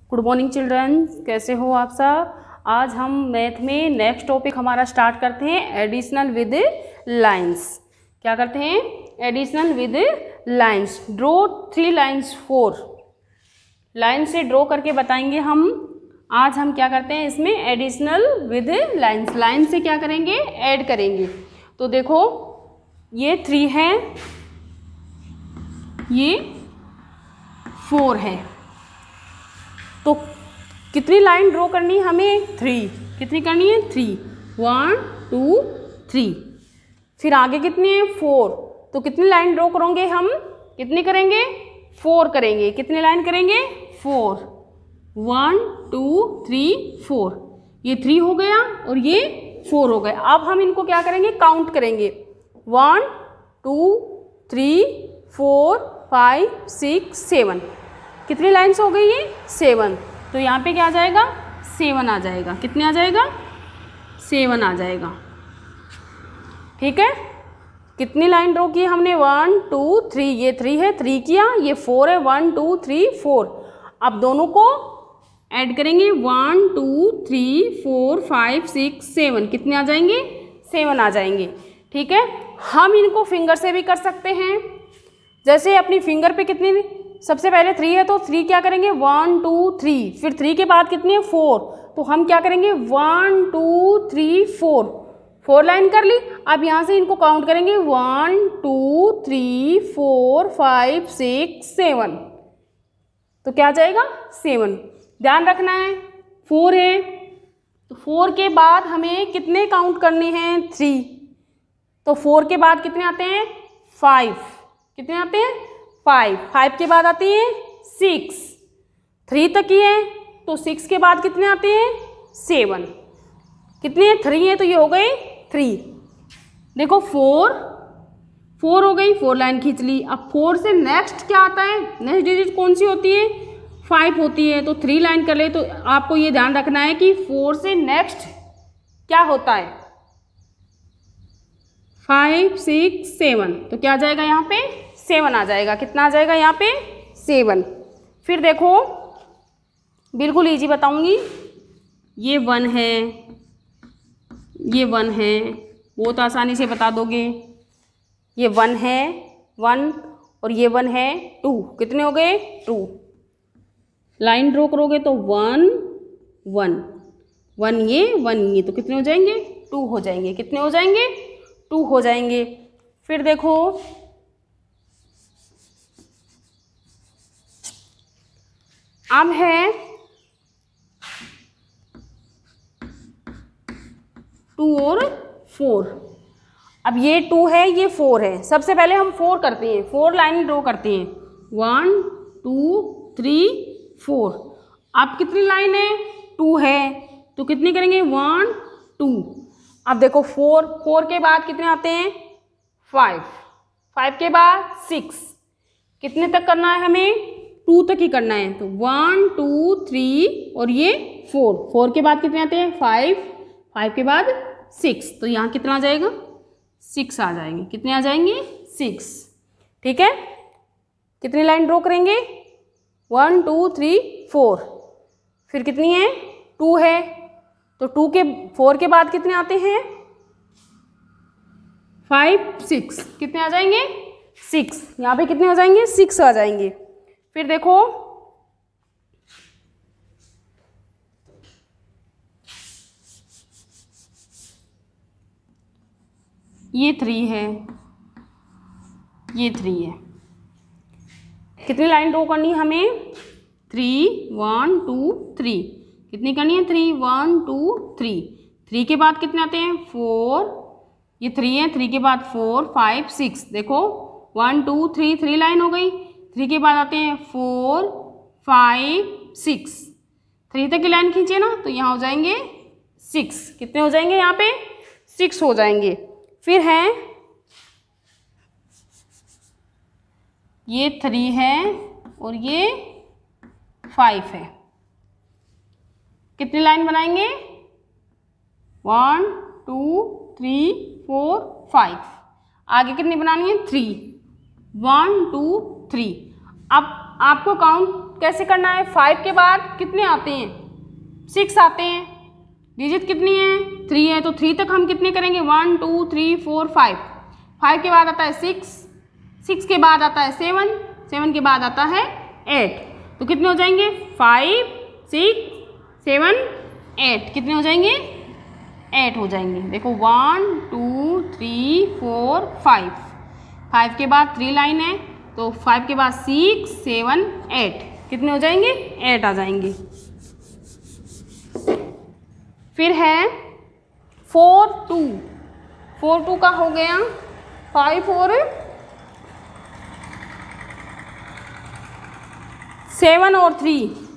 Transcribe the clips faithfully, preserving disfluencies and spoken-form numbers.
Good morning children, कैसे हो आप सब। आज हम मैथ में नेक्स्ट टॉपिक हमारा स्टार्ट करते हैं, एडिशनल विद लाइंस। क्या करते हैं? Additional with lines. Draw three lines four. Line से ड्रॉ करके बताएंगे हम। आज हम क्या करते हैं इसमें, एडिशनल विद लाइंस। लाइन से क्या करेंगे? ऐड करेंगे। तो देखो ये थ्री है, ये फोर है, तो कितनी लाइन ड्रॉ करनी है हमें? थ्री। कितनी करनी है? थ्री। One two three. फिर आगे कितनी है? फोर। तो कितनी लाइन ड्रॉ करेंगे हम? कितनी करेंगे? फोर करेंगे। कितनी लाइन करेंगे? Four. One two three four. ये थ्री हो गया और ये फोर हो गया। अब हम इनको क्या करेंगे? काउंट करेंगे। One two three four five six seven. कितनी लाइन्स हो गई? ये सेवन। तो यहाँ पे क्या आ जाएगा? सेवन आ जाएगा। कितने आ जाएगा? सेवन आ जाएगा। ठीक है। कितनी लाइन ड्रॉ की हमने? One two three. ये थ्री है, थ्री किया। ये फोर है, वन टू थ्री फोर। अब दोनों को ऐड करेंगे। One two three four five six seven. कितने आ जाएंगे? सेवन आ जाएंगे। ठीक है। हम इनको फिंगर से भी कर सकते हैं। जैसे अपनी फिंगर पे कितनी, सबसे पहले थ्री है तो थ्री क्या करेंगे? One two three. फिर थ्री के बाद कितनी है? फोर। तो हम क्या करेंगे? One two three four. Four line कर ली। अब यहाँ से इनको काउंट करेंगे। One two three four five six seven. तो क्या आ जाएगा? सेवन। ध्यान रखना है, फोर है तो फोर के बाद हमें कितने काउंट करने हैं? थ्री। तो फोर के बाद कितने आते हैं? फाइव। कितने आते हैं? फाइव। फाइव के बाद आती है सिक्स। थ्री तक ही है तो सिक्स के बाद कितने आते हैं? सेवन। कितने हैं? थ्री है तो ये हो गए थ्री। देखो फोर, फोर हो गई, फोर लाइन खींच ली। अब फोर से नेक्स्ट क्या आता है? नेक्स्ट डिजिट कौन सी होती है? फाइव होती है। तो थ्री लाइन कर ले। तो आपको ये ध्यान रखना है कि फोर से नेक्स्ट क्या होता है? Five six seven. तो क्या आ जाएगा यहाँ पे? सेवन आ जाएगा। कितना आ जाएगा यहाँ पे? सेवन। फिर देखो बिल्कुल इजी बताऊंगी। ये वन है, ये वन है, बहुत आसानी से बता दोगे। ये वन है, वन, और ये वन है टू। कितने हो गए? टू। लाइन ड्रॉ करोगे तो वन वन, वन ये वन ये, तो कितने हो जाएंगे? टू हो जाएंगे। कितने हो जाएंगे? टू हो जाएंगे। फिर देखो अब है टू और फोर। अब ये टू है, ये फोर है। सबसे पहले हम फोर करते हैं, फोर लाइन ड्रॉ करते हैं। One two three four. अब कितनी लाइन है? टू है तो कितनी करेंगे? One two. अब देखो फोर, फोर के बाद कितने आते हैं? फाइव। फाइव के बाद सिक्स। कितने तक करना है हमें? टू तक ही करना है। तो वन टू थ्री और ये फोर। फोर के बाद कितने आते हैं? फाइव। फाइव के बाद सिक्स। तो यहाँ कितना आ जाएगा? सिक्स आ जाएंगे। कितने आ जाएंगे? सिक्स। ठीक है। कितनी लाइन ड्रॉ करेंगे? One two three four. फिर कितनी है? टू है तो टू के, फोर के बाद कितने आते हैं? Five six. कितने आ जाएंगे? सिक्स। यहाँ पे कितने हो जाएंगे? सिक्स आ जाएंगे। फिर देखो ये थ्री है, ये थ्री है। कितनी लाइन ड्रॉ करनी है हमें? Three, one two three. कितनी करनी है? Three, one two three. Three के बाद कितने आते हैं? फोर। ये थ्री है, थ्री के बाद फोर फाइव सिक्स। देखो one two three, three line हो गई। थ्री के बाद आते हैं फोर फाइव सिक्स। थ्री तक की लाइन खींचे ना तो यहाँ हो जाएंगे सिक्स। कितने हो जाएंगे? यहाँ पे सिक्स हो जाएंगे। फिर है ये थ्री है और ये फाइव है। कितनी लाइन बनाएंगे? One two three four five. आगे कितनी बनानी है? थ्री। One two three. अब आपको काउंट कैसे करना है, फाइव के बाद कितने आते हैं, सिक्स आते हैं। डिजिट कितनी है, थ्री है, तो थ्री तक हम कितने करेंगे, one two three four five. Five के बाद आता है सिक्स, सिक्स के बाद आता है सेवन, सेवन के बाद आता है एट। तो कितने हो जाएंगे, फाइव सिक्स सेवन एट, कितने हो जाएंगे, एट हो जाएंगे। देखो one two three four five, five के बाद थ्री लाइन है, तो फाइव के बाद सिक्स सेवन एट, कितने हो जाएंगे, एट आ जाएंगे। फिर है फोर टू, फोर टू का हो गया फाइव और सेवन और थ्री,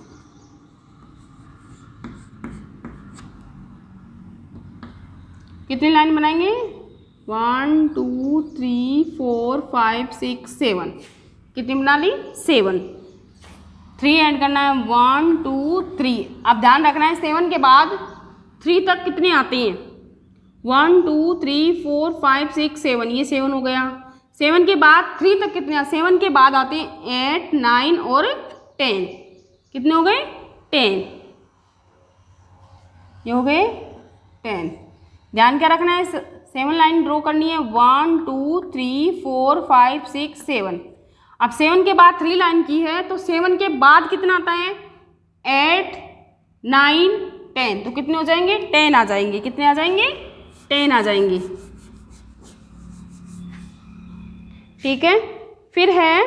कितनी लाइन बनाएंगे, one two three four five six seven, कितनी बना ली, सेवन। थ्री ऐड करना है, वन टू थ्री। अब ध्यान रखना है सेवन के बाद थ्री तक कितने आते हैं, one two three four five six seven, ये सेवन हो गया। सेवन के बाद थ्री तक कितने आते, सेवन के बाद आते हैं एट नाइन और टेन, कितने हो गए, टेन, ये हो गए टेन। ध्यान क्या रखना है, सेवन लाइन ड्रॉ करनी है, one two three four five six seven. अब सेवन के बाद थ्री लाइन की है, तो सेवन के बाद कितना आता है, एट नाइन टेन, तो कितने हो जाएंगे, टेन आ जाएंगे, कितने आ जाएंगे, टेन आ जाएंगे। ठीक है, फिर है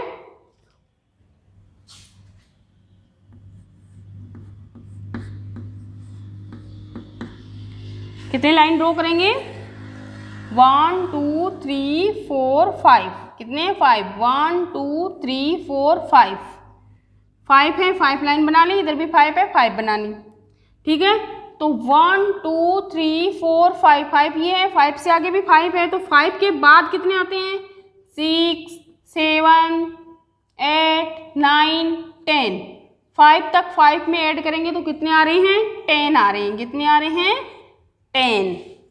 कितने लाइन ड्रॉ करेंगे, one two three four five, कितने, five, one two three four five, five है, फाइव लाइन बना ली, इधर भी फाइव है, फाइव बनानी। ठीक है, तो one two three four five, five ये है, फाइव से आगे भी फाइव है, तो फाइव के बाद कितने आते हैं, six seven eight nine ten. Five तक फाइव में ऐड करेंगे तो कितने आ रहे हैं, टेन आ रहे हैं, कितने आ रहे हैं, टेन।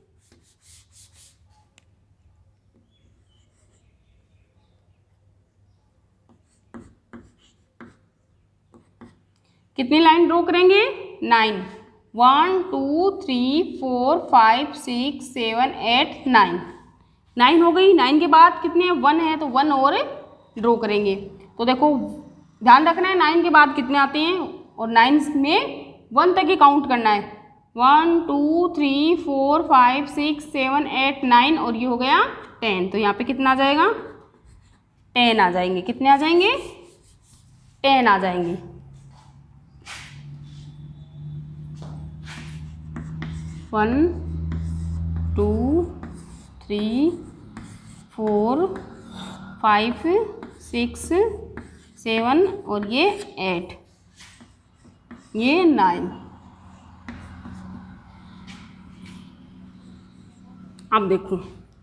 कितनी लाइन ड्रॉ करेंगे, nine, one two three four five six seven eight nine, nine हो गई। नाइन के बाद कितने, वन है, तो वन और ड्रॉ करेंगे। तो देखो ध्यान रखना है नाइन के बाद कितने आते हैं, और नाइन में वन तक ही काउंट करना है, one two three four five six seven eight nine, और ये हो गया टेन। तो यहाँ पे कितना आ जाएगा, टेन आ जाएंगे, कितने आ जाएंगे, टेन आ जाएंगे। One two three four five six seven, और ये एट, ये नाइन। अब देखो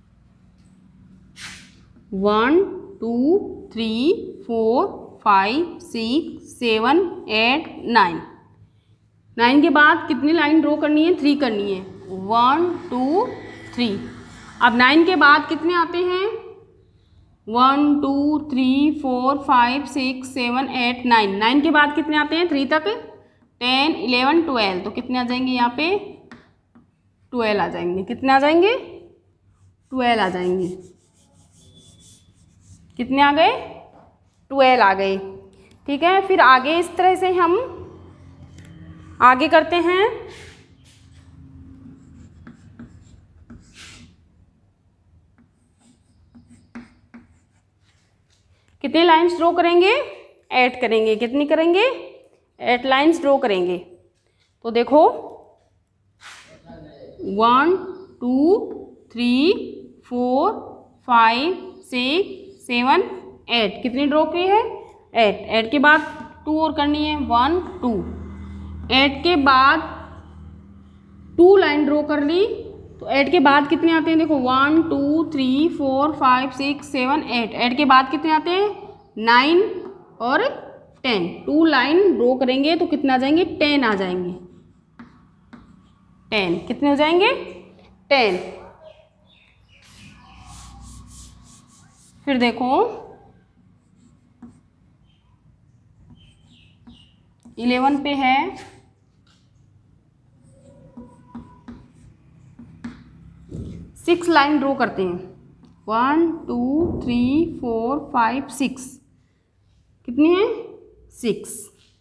one two three four five six seven eight nine, nine के बाद कितनी लाइन ड्रॉ करनी है, थ्री करनी है, वन टू थ्री। अब नाइन के बाद कितने आते हैं, one two three four five six seven eight nine, nine के बाद कितने आते हैं, थ्री तक, टेन इलेवन ट्वेल्व, तो कितने आ जाएंगे यहाँ पे, ट्वेल्व आ जाएंगे, कितने आ जाएंगे, ट्वेल्व आ जाएंगे, कितने आ गए, ट्वेल्व आ गए। ठीक है, फिर आगे इस तरह से हम आगे करते हैं। कितने लाइंस ड्रॉ करेंगे, एट करेंगे, कितनी करेंगे, एट लाइंस ड्रॉ करेंगे। तो देखो one two three four five six seven eight, कितनी ड्रॉ की है, एट। एट के बाद टू और करनी है, वन टू। एट के बाद टू लाइन ड्रॉ कर ली, तो एट के बाद कितने आते हैं, देखो one two three four five six seven eight. Eight के बाद कितने आते हैं, नाइन और टेन। टू लाइन ड्रॉ करेंगे तो कितने आ जाएंगे, टेन आ जाएंगे, टेन। कितने हो जाएंगे, टेन। फिर देखो इलेवन पे है सिक्स लाइन ड्रॉ करते हैं। One two three four five six, कितनी है? सिक्स।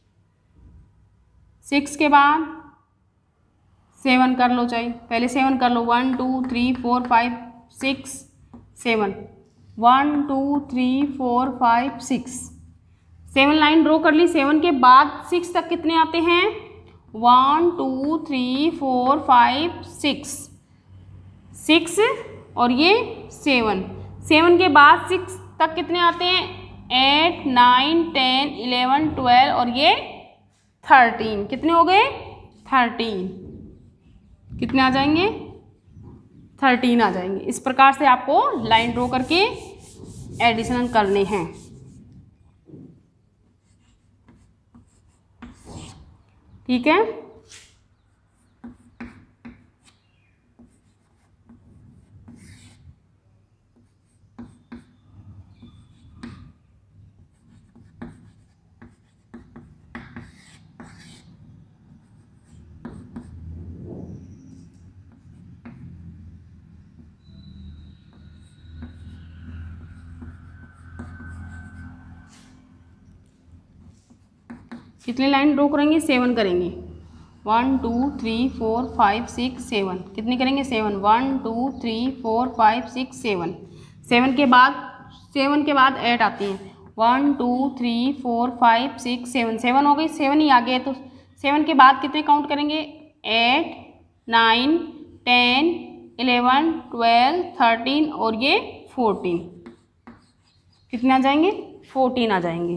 सिक्स के बाद सेवन कर लो, चाहिए पहले सेवन कर लो। One two three four five six seven, one two three four five six, seven line draw कर ली। सेवन के बाद सिक्स तक कितने आते हैं? One two three four five six, six और ये सेवन। सेवन के बाद सिक्स तक कितने आते हैं? Eight nine ten eleven twelve और ये थर्टीन। कितने हो गए? थर्टीन। कितने आ जाएंगे? थर्टीन आ जाएंगे। इस प्रकार से आपको लाइन ड्रॉ करके एडिशन करने हैं। ठीक है। कितनी लाइन ड्रॉ करेंगे? सेवन करेंगे। One two three four five six seven, कितनी करेंगे? Seven. One two three four five six seven. Seven के बाद सेवन के बाद एट आती हैं। One two three four five six seven, seven हो गई, सेवन ही आ गए। तो सेवन के बाद कितने काउंट करेंगे? Eight nine ten eleven twelve thirteen और ये फोर्टीन। कितने आ जाएंगे? फोर्टीन आ जाएंगे।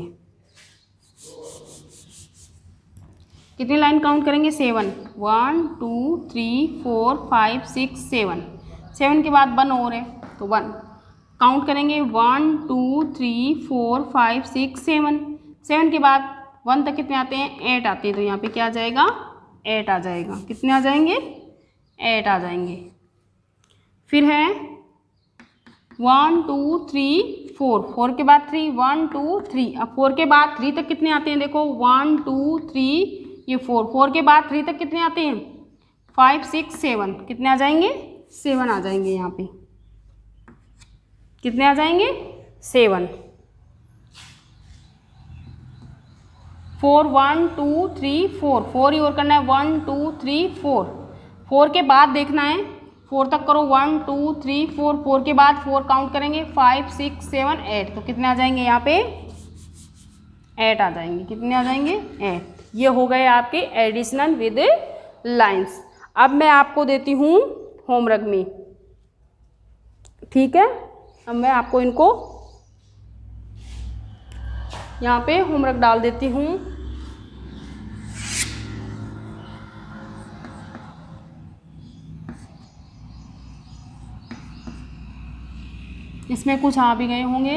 कितनी लाइन काउंट करेंगे? Seven. One two three four five six seven, seven के बाद वन और है तो वन काउंट करेंगे। One two three four five six seven, seven के बाद वन तक कितने आते हैं? एट आते हैं। तो यहाँ पे क्या आ जाएगा? एट आ जाएगा। कितने आ जाएंगे? एट आ जाएंगे। फिर है one two three four, four के बाद थ्री, वन टू थ्री। अब फोर के बाद थ्री तक कितने आते हैं? देखो वन टू थ्री, ये फोर, फोर के बाद थ्री तक कितने आते हैं? Five six seven. कितने आ जाएंगे? सेवन आ जाएंगे। यहाँ पे कितने आ जाएंगे? Seven. Four one two three four, four ही और करना है। One two three four, four के बाद देखना है, फोर तक करो। One two three four, four के बाद फोर काउंट करेंगे। फाइव सिक्स सेवन एट, तो कितने आ जाएंगे? यहाँ पे एट आ जाएंगे। कितने आ जाएंगे? एट। ये हो गए आपके एडिशनल विद लाइंस। अब मैं आपको देती हूँ होमवर्क में, ठीक है। अब मैं आपको इनको यहाँ पे होमवर्क डाल देती हूँ। इसमें कुछ आ भी गए होंगे।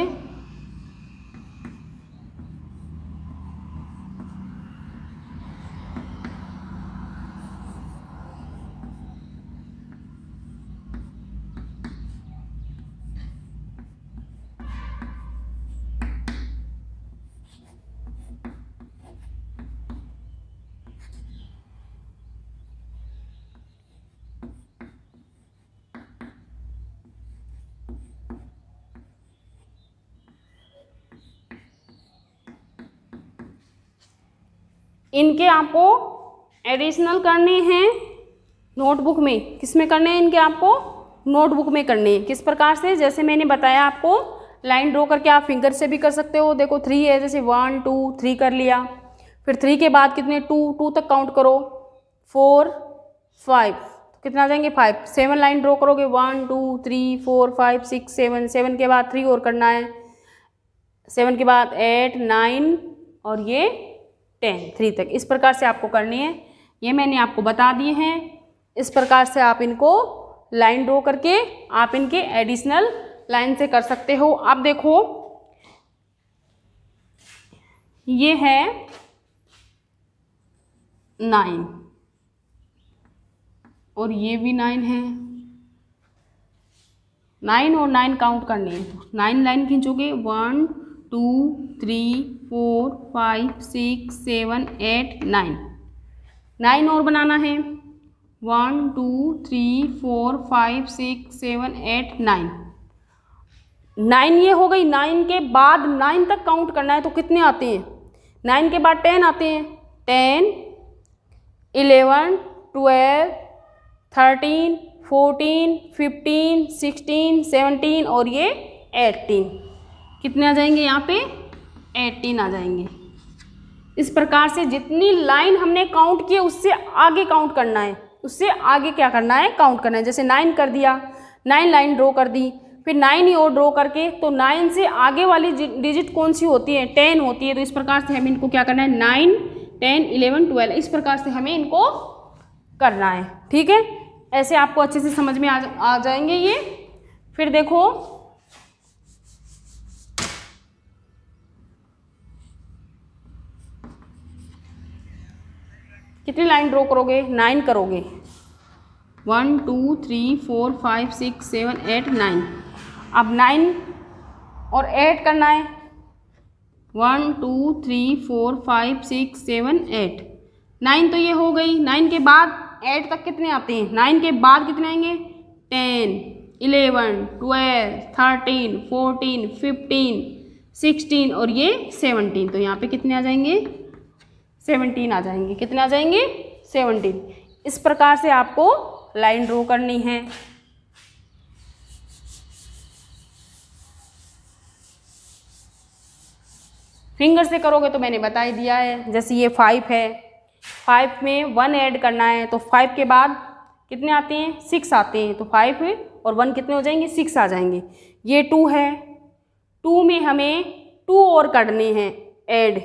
इनके आपको एडिशनल करने हैं नोटबुक में। किस में करने हैं इनके? आपको नोटबुक में करने हैं। किस प्रकार से? जैसे मैंने बताया आपको, लाइन ड्रॉ करके आप फिंगर से भी कर सकते हो। देखो थ्री है, जैसे वन टू थ्री कर लिया। फिर थ्री के बाद कितने? टू, टू तक काउंट करो। फोर फाइव, तो कितना आ जाएंगे? फाइव। सेवन लाइन ड्रॉ करोगे। One two three four five six seven, seven के बाद थ्री और करना है। सेवन के बाद एट नाइन और ये टेन, थ्री तक। इस प्रकार से आपको करनी है। ये मैंने आपको बता दिए हैं। इस प्रकार से आप इनको लाइन ड्रॉ करके आप इनके एडिशनल लाइन से कर सकते हो। अब देखो ये है नाइन और ये भी नाइन है। नाइन और नाइन काउंट करनी है। नाइन लाइन खींचोगे। One two three four five six seven eight nine. Nine और बनाना है। One two three four five six seven eight nine. Nine ये हो गई। नाइन के बाद नाइन तक काउंट करना है तो कितने आते हैं? नाइन के बाद टेन आते हैं। Ten, eleven, twelve, thirteen, fourteen, fifteen, sixteen, seventeen और ये एटीन। कितने आ जाएंगे यहाँ पे? एटीन आ जाएंगे। इस प्रकार से जितनी लाइन हमने काउंट किए उससे आगे काउंट करना है, उससे आगे क्या करना है? काउंट करना है। जैसे नाइन कर दिया, नाइन लाइन ड्रॉ कर दी, फिर नाइन ही और ड्रॉ करके, तो नाइन से आगे वाली डिजिट कौन सी होती है? टेन होती है। तो इस प्रकार से हमें इनको क्या करना है? नाइन, टेन, इलेवन, ट्वेल्व, इस प्रकार से हमें इनको करना है। ठीक है, ऐसे आपको अच्छे से समझ में आ, आ जाएंगे ये। फिर देखो कितनी लाइन ड्रॉ करोगे? नाइन करोगे। One two three four five six seven eight nine. अब नाइन और ऐड करना है। One two three four five six seven eight. Nine तो ये हो गई। नाइन के बाद एट तक कितने आते हैं? नाइन के बाद कितने आएंगे? Ten, eleven, twelve, thirteen, fourteen, fifteen, sixteen और ये सेवनटीन। तो यहाँ पे कितने आ जाएंगे? सेवनटीन आ जाएंगे। कितने आ जाएंगे? सेवनटीन। इस प्रकार से आपको लाइन ड्रॉ करनी है। फिंगर से करोगे तो मैंने बता ही दिया है। जैसे ये फाइव है, फाइव में वन ऐड करना है तो फाइव के बाद कितने आते हैं? सिक्स आते हैं। तो फाइव और वन कितने हो जाएंगे? सिक्स आ जाएंगे। ये टू है, टू में हमें टू और करने हैं ऐड।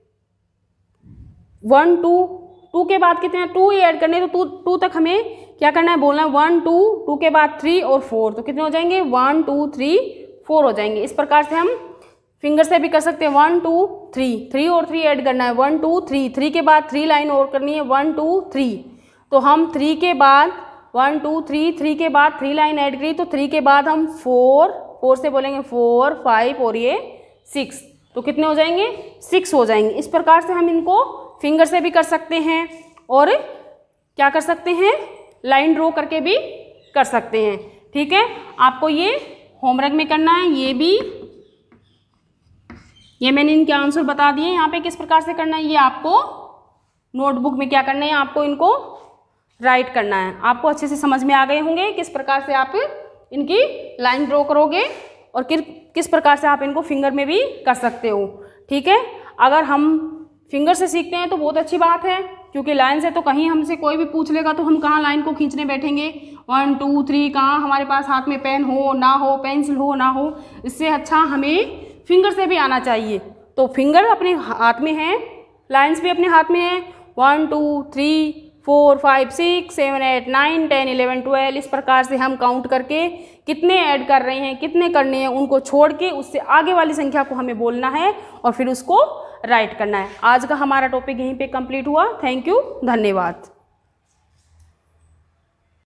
वन टू, टू के बाद कितने हैं? टू ही ऐड करने, तो टू टू तक हमें क्या करना है? बोलना है वन टू, टू के बाद थ्री और फोर। तो कितने हो जाएंगे? वन टू थ्री फोर हो जाएंगे। इस प्रकार से हम फिंगर से भी कर सकते हैं। वन टू थ्री, थ्री और थ्री ऐड करना है। वन टू थ्री, थ्री के बाद थ्री लाइन और करनी है। वन टू थ्री, तो हम थ्री के बाद वन टू थ्री, थ्री के बाद थ्री लाइन ऐड करी तो थ्री के बाद हम फोर, फोर से बोलेंगे फोर, फाइव और ये सिक्स। तो कितने हो जाएंगे? सिक्स हो जाएंगे। इस प्रकार से हम इनको फिंगर से भी कर सकते हैं और क्या कर सकते हैं? लाइन ड्रॉ करके भी कर सकते हैं। ठीक है, आपको ये होमवर्क में करना है। ये भी, ये मैंने इनके आंसर बता दिए। यहाँ पे किस प्रकार से करना है ये आपको नोटबुक में क्या करना है? आपको इनको राइट करना है। आपको अच्छे से समझ में आ गए होंगे किस प्रकार से आप इनकी लाइन ड्रॉ करोगे और किस प्रकार से आप इनको फिंगर में भी कर सकते हो। ठीक है, अगर हम फिंगर से सीखते हैं तो बहुत अच्छी बात है, क्योंकि लाइन से तो कहीं हमसे कोई भी पूछ लेगा तो हम कहाँ लाइन को खींचने बैठेंगे? वन टू थ्री, कहाँ हमारे पास हाथ में पेन हो ना हो, पेंसिल हो ना हो। इससे अच्छा हमें फिंगर से भी आना चाहिए। तो फिंगर अपने हाथ में है, लाइंस भी अपने हाथ में है। One two three four five six seven eight nine ten eleven twelve, इस प्रकार से हम काउंट करके कितने ऐड कर रहे हैं, कितने करने हैं, उनको छोड़ के उससे आगे वाली संख्या को हमें बोलना है और फिर उसको राइट करना है। आज का हमारा टॉपिक यहीं पे कंप्लीट हुआ। थैंक यू, धन्यवाद।